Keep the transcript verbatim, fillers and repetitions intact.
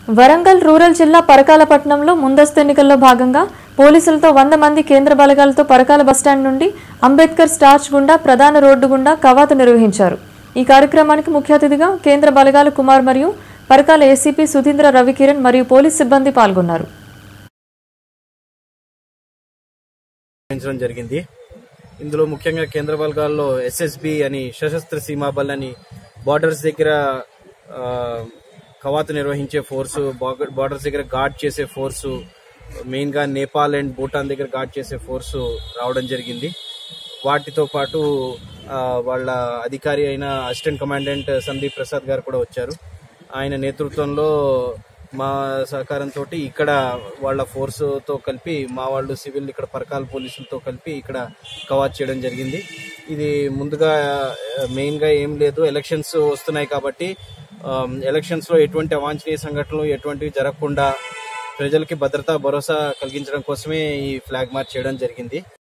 Warangal rural జిల్లా పరకాలపట్నంలో ముందస్తు ఎన్నికల్లో భాగంగా పోలీసులతో వంద మంది కేంద్ర బలగాలతో పరకాల బస్టాండ్ నుండి అంబేద్కర్ స్టార్చ్ గుండా ప్రధాన రోడ్డు గుండా కవాతు నిర్వహించారు. ఈ కార్యక్రమానికి ముఖ్య అతిథిగా కేంద్ర బలగాల కుమార్ మరియు పరకాల ఏసీపీ సుధీంద్ర రవికిరణ్ మరియు పోలీస్ సిబ్బంది పాల్గొన్నారు. జరిగింది ఇందులో ముఖ్యంగా కేంద్ర బలగాల్లో ఎస్ఎస్బి అని సశస్త్ర సీమా బల్ అని బార్డర్స్ దగ్గర కవాతు నిర్వహించే ఫోర్సు, బార్డర్స్ దగ్గర గార్డ్ చేసే ఫోర్సు, మెయిన్ గా నేపాల్ అండ్ భూటాన్ దగ్గర గార్డ్ చేసే ఫోర్సు రావడం జరిగింది. వాటితో పాటు వాళ్ళ అధికారి అయిన అసిస్టెంట్ కమాండెంట్ సందీప్ ప్రసాద్ గారు కూడా వచ్చారు. ఆయన నేతృత్వంలో మా సహకారంతో ఇక్కడ వాళ్ళ ఫోర్సుతో కలిపి మా వాళ్ళు సివిల్ ఇక్కడ పరకాల పోలీసులతో కలిపి ఇక్కడ కవాత్ చేయడం జరిగింది. ఇది ముందుగా మెయిన్ గా ఏం లేదు, ఎలక్షన్స్ వస్తున్నాయి కాబట్టి ఎలక్షన్స్ లో ఎటువంటి అవాంఛనీయ సంఘటనలు ఎటువంటివి జరగకుండా ప్రజలకి భద్రతా భరోసా కలిగించడం కోసమే ఈ ఫ్లాగ్ మార్చ్ చేయడం జరిగింది.